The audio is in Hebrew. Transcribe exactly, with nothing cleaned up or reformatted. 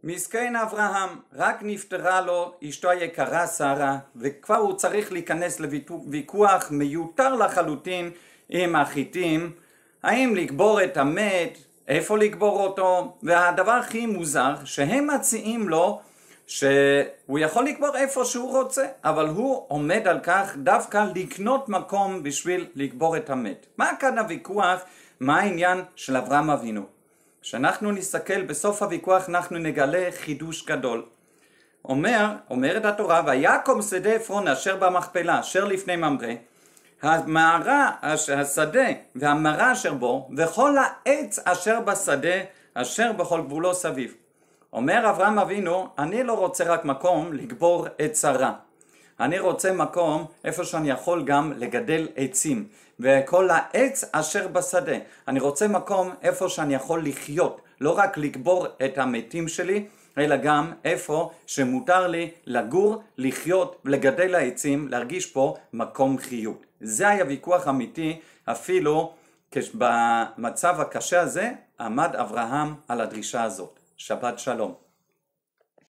מסכן אברהם, רק נפטרה לו אשתו היקרה שרה, וכבר הוא צריך להיכנס לוויכוח מיותר לחלוטין עם החיתים, האם לקבור את המת, איפה לקבור אותו, והדבר הכי מוזר שהם מציעים לו שהוא יכול לקבור איפה שהוא רוצה, אבל הוא עומד על כך דווקא לקנות מקום בשביל לקבור את המת. מה כאן הוויכוח? מה העניין של אברהם אבינו? כשאנחנו נסתכל בסוף הוויכוח אנחנו נגלה חידוש גדול. אומר, אומרת התורה, ויקום שדה עפרון אשר במכפלה, אשר לפני ממרא, המערה, השדה והמרה אשר בו, וכל העץ אשר בשדה, אשר בכל גבולו סביב. אומר אברהם אבינו, אני לא רוצה רק מקום לקבור את שרה. אני רוצה מקום איפה שאני יכול גם לגדל עצים. וכל העץ אשר בשדה. אני רוצה מקום איפה שאני יכול לחיות. לא רק לקבור את המתים שלי, אלא גם איפה שמותר לי לגור, לחיות, לגדל העצים, להרגיש פה מקום חיות. זה היה ויכוח אמיתי, אפילו במצב הקשה הזה עמד אברהם על הדרישה הזאת. שבת שלום.